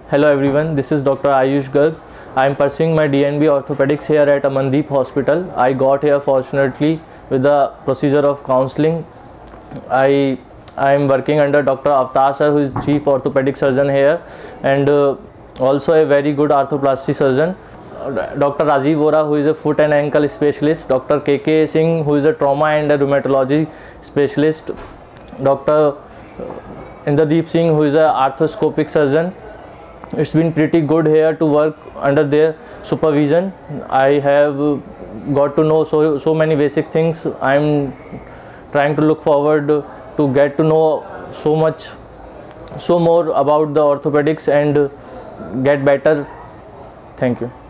Hello everyone, this is Dr. Ayush Garg. I am pursuing my DNB orthopedics here at Amandeep Hospital. I got here fortunately with the procedure of counseling. I am working under Dr. Avtar sir, who is chief orthopedic surgeon here, and also a very good arthroplasty surgeon. Dr. Rajiv Vora, who is a foot and ankle specialist. Dr. KK Singh, who is a trauma and a rheumatology specialist. Dr. Inderdeep Singh, who is a arthroscopic surgeon. It's been pretty good here to work under their supervision. I have got to know so many basic things. I'm trying to look forward to get to know so more about the orthopedics and get better. Thank you.